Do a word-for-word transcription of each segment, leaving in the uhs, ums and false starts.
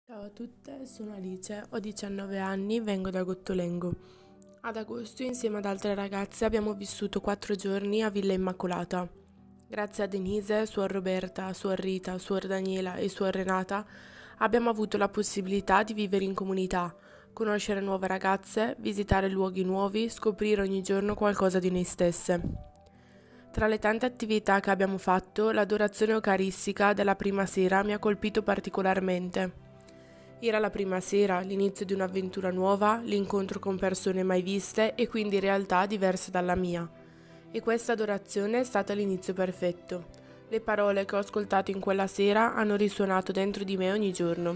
Ciao a tutte, sono Alice, ho diciannove anni, vengo da Gottolengo. Ad agosto, insieme ad altre ragazze, abbiamo vissuto quattro giorni a Villa Immacolata. Grazie a Denise, suor Roberta, suor Rita, suor Daniela e suor Renata, abbiamo avuto la possibilità di vivere in comunità, conoscere nuove ragazze, visitare luoghi nuovi, scoprire ogni giorno qualcosa di noi stesse. Tra le tante attività che abbiamo fatto, l'adorazione eucaristica della prima sera mi ha colpito particolarmente. Era la prima sera, l'inizio di un'avventura nuova, l'incontro con persone mai viste e quindi realtà diverse dalla mia. E questa adorazione è stata l'inizio perfetto. Le parole che ho ascoltato in quella sera hanno risuonato dentro di me ogni giorno.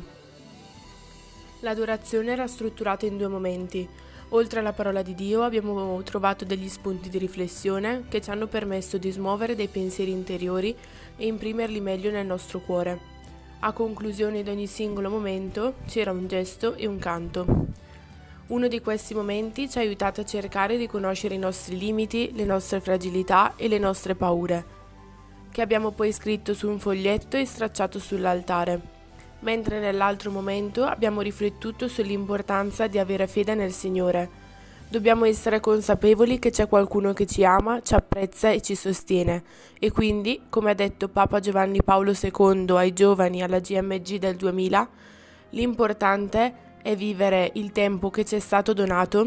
L'adorazione era strutturata in due momenti. Oltre alla parola di Dio abbiamo trovato degli spunti di riflessione che ci hanno permesso di smuovere dei pensieri interiori e imprimerli meglio nel nostro cuore. A conclusione di ogni singolo momento c'era un gesto e un canto. Uno di questi momenti ci ha aiutato a cercare di conoscere i nostri limiti, le nostre fragilità e le nostre paure, che abbiamo poi scritto su un foglietto e stracciato sull'altare, mentre nell'altro momento abbiamo riflettuto sull'importanza di avere fede nel Signore. Dobbiamo essere consapevoli che c'è qualcuno che ci ama, ci apprezza e ci sostiene. E quindi, come ha detto Papa Giovanni Paolo secondo ai giovani alla G M G del duemila, l'importante è vivere il tempo che ci è stato donato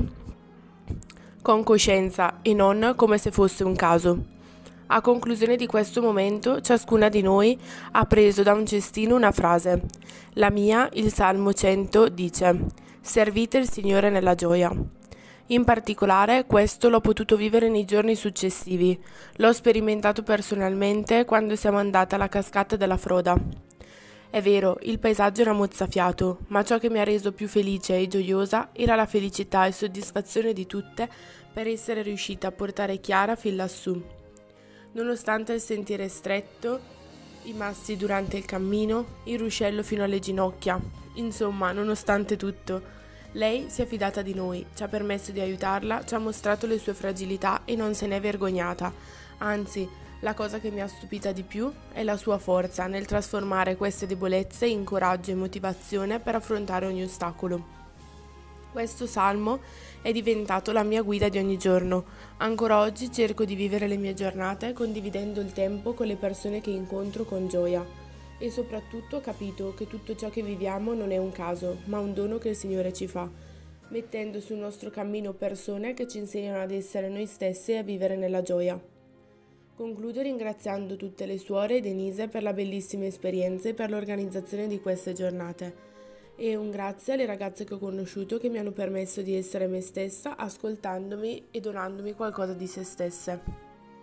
con coscienza e non come se fosse un caso. A conclusione di questo momento, ciascuna di noi ha preso da un cestino una frase. La mia, il Salmo cento, dice: «Servite il Signore nella gioia». In particolare, questo l'ho potuto vivere nei giorni successivi. L'ho sperimentato personalmente quando siamo andate alla cascata della Froda. È vero, il paesaggio era mozzafiato, ma ciò che mi ha reso più felice e gioiosa era la felicità e soddisfazione di tutte per essere riuscita a portare Chiara fin lassù. Nonostante il sentiero stretto, i massi durante il cammino, il ruscello fino alle ginocchia, insomma, nonostante tutto, lei si è fidata di noi, ci ha permesso di aiutarla, ci ha mostrato le sue fragilità e non se n'è vergognata. Anzi, la cosa che mi ha stupita di più è la sua forza nel trasformare queste debolezze in coraggio e motivazione per affrontare ogni ostacolo. Questo salmo è diventato la mia guida di ogni giorno. Ancora oggi cerco di vivere le mie giornate condividendo il tempo con le persone che incontro con gioia. E soprattutto ho capito che tutto ciò che viviamo non è un caso, ma un dono che il Signore ci fa, mettendo sul nostro cammino persone che ci insegnano ad essere noi stessi e a vivere nella gioia. Concludo ringraziando tutte le suore e Denise per la bellissima esperienza e per l'organizzazione di queste giornate. E un grazie alle ragazze che ho conosciuto che mi hanno permesso di essere me stessa, ascoltandomi e donandomi qualcosa di se stesse.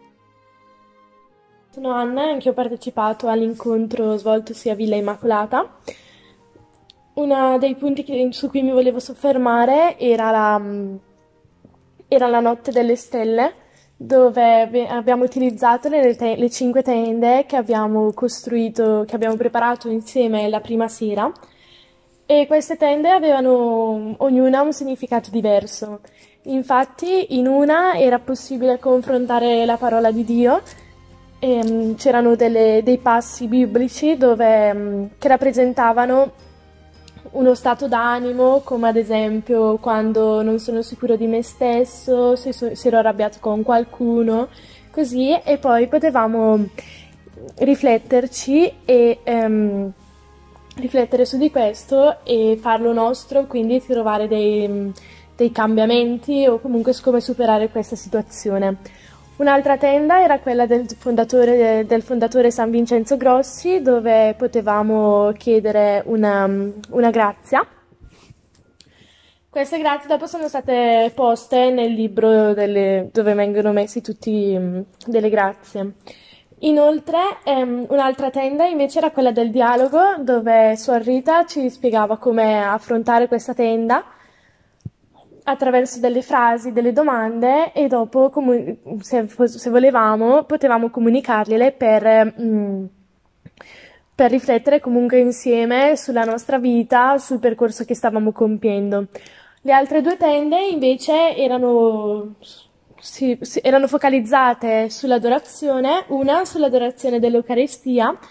Sono Anna e anche io ho partecipato all'incontro svoltosi a Villa Immacolata. Uno dei punti che- su cui mi volevo soffermare era la, era la Notte delle Stelle, dove abbi- abbiamo utilizzato le, te- le cinque tende che abbiamo costruito, che abbiamo preparato insieme la prima sera. E queste tende avevano ognuna un significato diverso. Infatti, in una era possibile confrontare la parola di Dio. E, c'erano delle- dei passi biblici dove, mm, che rappresentavano uno stato d'animo, come ad esempio quando non sono sicuro di me stesso, se, so- se ero arrabbiato con qualcuno, così, e poi potevamo rifletterci e ehm, riflettere su di questo e farlo nostro, quindi trovare dei, dei cambiamenti o comunque come superare questa situazione. Un'altra tenda era quella del fondatore, del fondatore San Vincenzo Grossi, dove potevamo chiedere una, una grazia. Queste grazie dopo sono state poste nel libro delle- dove vengono messi tutti mm, delle grazie. Inoltre, ehm, un'altra tenda invece era quella del dialogo, dove Suor Rita ci spiegava come affrontare questa tenda attraverso delle frasi, delle domande e dopo, comu- se, se volevamo, potevamo comunicargliele per, mm, per riflettere comunque insieme sulla nostra vita, sul percorso che stavamo compiendo. Le altre due tende invece erano, si- si- erano focalizzate sull'adorazione, una sull'adorazione dell'Eucaristia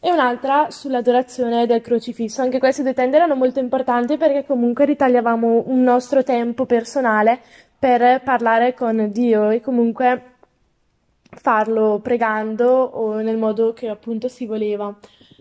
e un'altra sull'adorazione del crocifisso. Anche questi due tende erano molto importanti perché comunque ritagliavamo un nostro tempo personale per parlare con Dio e comunque farlo pregando o nel modo che appunto si voleva.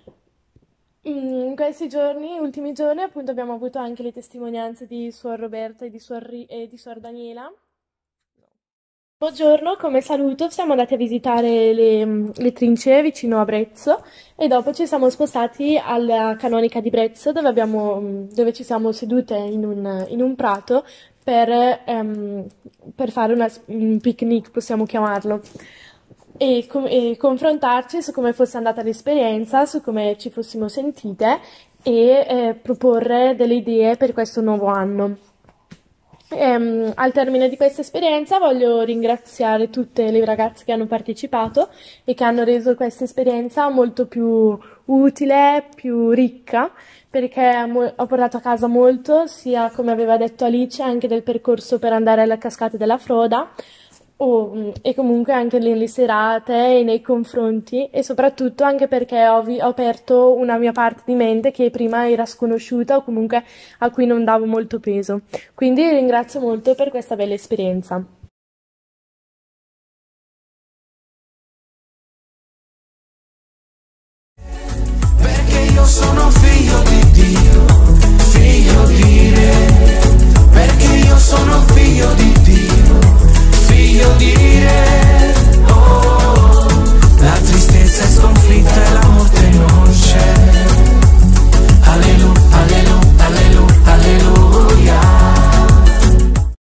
In questi giorni, ultimi giorni, appunto abbiamo avuto anche le testimonianze di Suor Roberta e di Suor, Ri- e di Suor Daniela. Buongiorno, come saluto siamo andati a visitare le, le trincee vicino a Brezzo e dopo ci siamo spostati alla Canonica di Brezzo dove, abbiamo, dove ci siamo sedute in un, in un prato per, ehm, per fare una- un picnic, possiamo chiamarlo, e, com- e confrontarci su come fosse andata l'esperienza, su come ci fossimo sentite e eh, proporre delle idee per questo nuovo anno. Ehm, al termine di questa esperienza voglio ringraziare tutte le ragazze che hanno partecipato e che hanno reso questa esperienza molto più utile, più ricca, perché mo- ho portato a casa molto, sia come aveva detto Alice, anche del percorso per andare alle cascate della Froda, o- e comunque anche nelle serate e nei confronti e soprattutto anche perché ho, vi- ho aperto una mia parte di mente che prima era sconosciuta o comunque a cui non davo molto peso. Quindi ringrazio molto per questa bella esperienza. Perché io sono figlio di Dio, figlio di Re. Perché io sono figlio di Dio, figlio di